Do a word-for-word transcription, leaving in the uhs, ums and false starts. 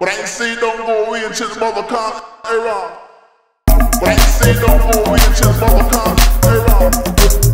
But I ain't say don't go in to the mother con era. But I ain't say don't go in to the mother con era.